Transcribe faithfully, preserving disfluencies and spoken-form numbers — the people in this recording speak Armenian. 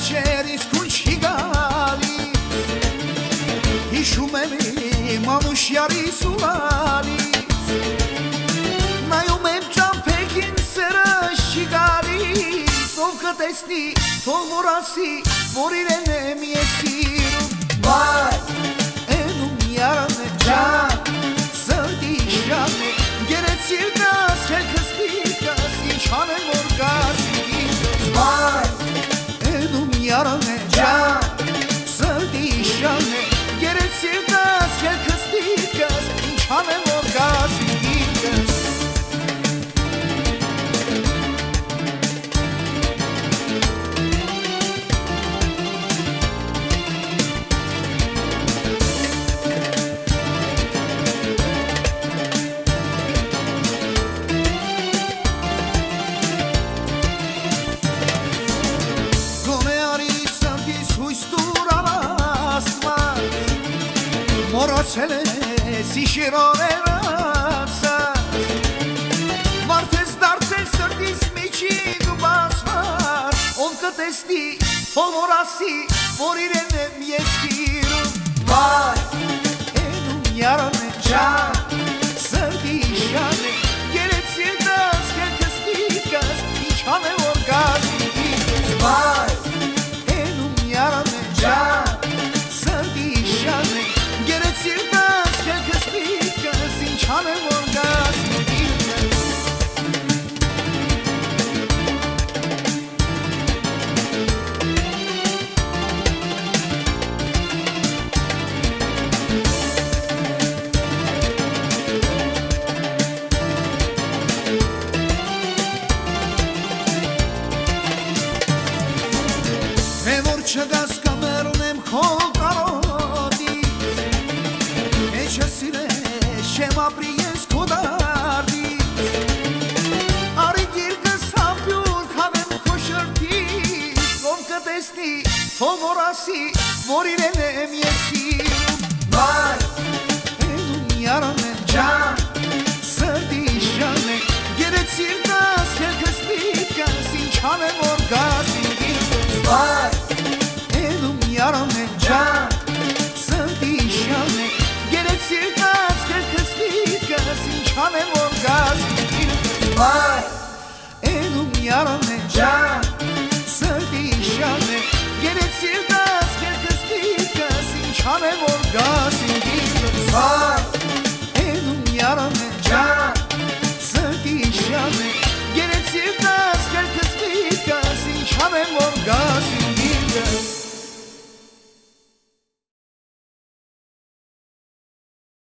վերջերից քունչ չի գալիս Հիշում եմ իմ անուշյարի սուրալից Նայում եմ ճամփեքին սերը չի գալիս Ով կտեսնի թող որ ասի որ իրեն եմ ես սիրում Վայ էնում յարանը ջան սրտի շանը Գերեցիր կաս չելքս պիտկաս ինչ անեմ որ գասի Վայ էնում յարանը ջան սրտի շանը Գերեցիր կաս չելքս պիտկաս ինչ անեմ որ գասի Մորացել ես իշերորեր անցած Մարդես դարձել սրտիս միջին ու բացված Ով կտեսնի, ով որ ասի, որ իրեն եմ ես սիրում Վայ, էնում յարան է ջան, սրտի շան է Գերեցիր դաս, կերքս պիտկաս, ինչ անեմ որ գազի Վայ, էնում յարան է ջան, սրտի շան է Գերեցիր կաս, կերքս պիտկաս, ինչ անեմ որ գազի Որ չգաս կամեր ունեմ քո կարոտից Էջը սիրես չեմ ապրի ես քո դարդից Արի գիրկս համբյուր քավեմ քո շրտից Ով կտեսնի, ով որ ասի, որ իրեն եմ ես